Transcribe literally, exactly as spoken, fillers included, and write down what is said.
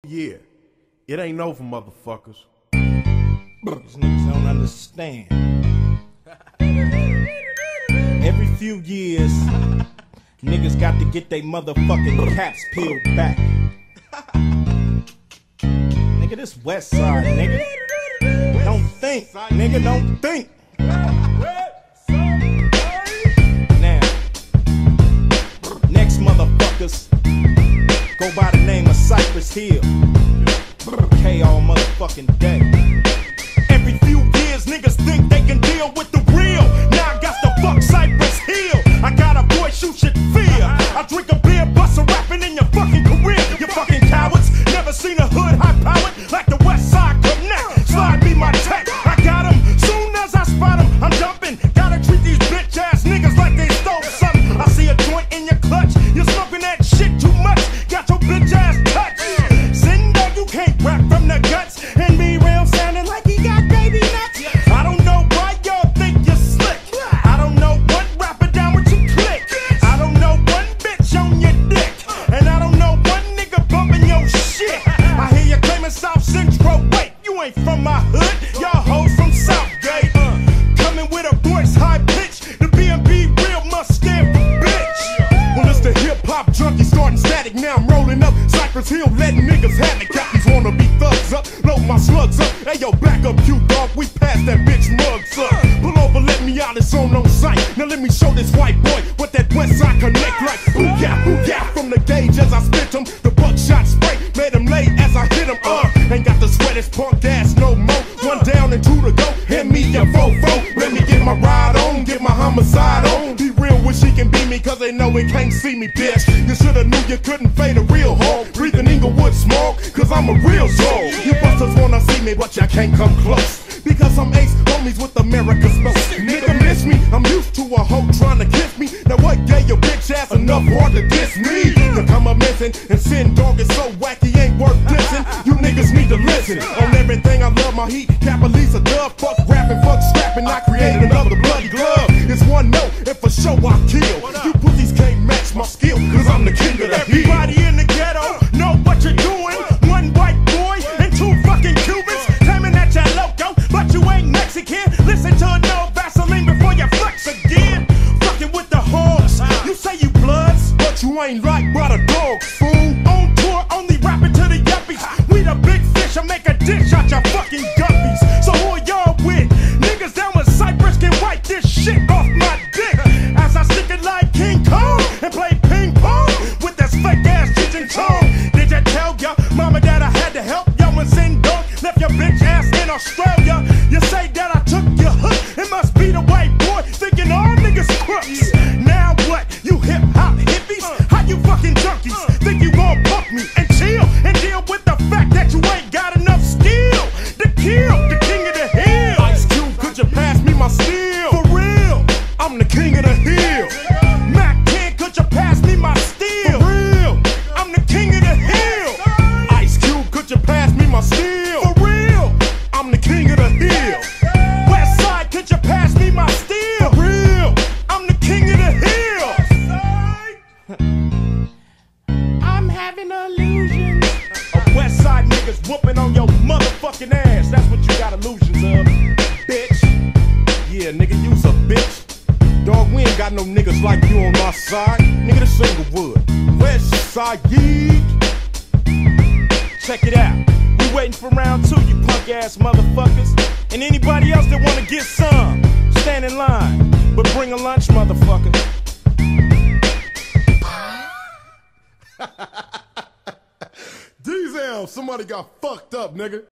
Yeah, it ain't over, motherfuckers. These niggas don't understand. Every few years, niggas got to get they motherfucking caps peeled back. Nigga, this West Side, nigga. Don't think, nigga, don't think. Now, next motherfuckers go by the name of Cypress Hill. K all motherfucking day. Every few years, niggas think they can deal with the real. Now I got to fuck Cypress Hill. I got a voice you should fear. I drink a beer, bust a rapping in your fucking career. You fucking cowards, never seen a hood high powered like the West Side Connect. Slide me my tech, I got them. Soon as I spot them, I'm jumping. Gotta treat these bitch ass niggas like they stole something. I see a joint in your clutch, you're smoking that shit too much. Got your bitch ass touch. Sitting there, you can't rap from the guts. And be real sounding like he got baby nuts. I don't know why y'all think you're slick. I don't know what rapper down with your click. I don't know one bitch on your dick. And I don't know one nigga bumping your shit. I hear you claiming South Central. Wait, you ain't from my hood. Y'all hoes from Southgate. Coming with a voice high pitch. The B and B real must stand for bitch. Well, it's the hip hop junkie starting static. Now I'm rolling up Cypress Hill, letting niggas have it. Got these wanna be thugs up, load my slugs up. Hey yo, back up, you dog. We passed that bitch mugs up. Pull over, let me out, it's on on sight. Now let me show this white boy what that West Side Connect like. Ooh yeah, ooh yeah. From the gauge as I spit him, the buckshot spray made him late as I hit him. Uh, ain't got to sweat his punk ass no more. One down and two to go. Hand me your fofo. Let me get my ride on, get my homicide on. Be real when she can beat me, cause they know it can't see me, bitch. You shoulda knew you couldn't fade a real hog. Breathing Inglewood smoke, cause I'm a real soul. You busters wanna see me, but y'all can't come close. Because I'm ace homies with America's most. Nigga miss me, I'm used to a hoe trying to kiss me. Now what gave your bitch ass enough hard to diss me? To come a missing and sin dog is so wacky, ain't worth dissing. You niggas need to listen. On everything I love my heat, Capitalize a dub. Fuck rapping, fuck scrapping, I created another bloody glove. It's one note, and for sure I kill. You pussies can't match my skill, cause I'm the king of the hill. Everybody in the ghetto know what you're doing. One white boy and two fucking Cubans claiming that you're loco, but you ain't Mexican. Listen to no Vaseline before you flex again. Fucking with the hogs, you say you bloods, but you ain't like by the dogs, fool. On tour, only rapping to the yuppies. We the big fish, I make a dish out your fucking guppies. So who are y'all with? Niggas down with Cypress can wipe this shit off my dick. As I stick it like King Kong and play ping pong with this fake ass Cheech and Chong. Did you tell ya mama that I had to help y'all when sin dog left your bitch ass in Australia? You say that I took your hook, it must be the white boy thinking all niggas crooks. Now what, you hip hop hippies? How you fucking junkies think you gon' punk me and chill and deal with the fact that you ain't got enough skill to kill the king of the hill? Ice Cube, could you pass me my steel? For real, I'm the king of the hill. Mac ten, could you pass me my steel? For real, I'm the king of the hill. Ice Cube, could you pass me my steel? For real, I'm the king of the hill. West Side, could you pass me my steel? For real, I'm the king of the hill. I'm having illusions of West Side niggas whooping on your motherfucking ass. That's what you got illusions of, bitch. Yeah, nigga, you's a bitch. Dog, we ain't got no niggas like you on my side. Nigga, this Inglewood. West Side, yeet. Check it out. We waiting for round two, you punk ass motherfuckers. And anybody else that wanna get some, stand in line. But bring a lunch, motherfucker. Diesel, somebody got fucked up, nigga.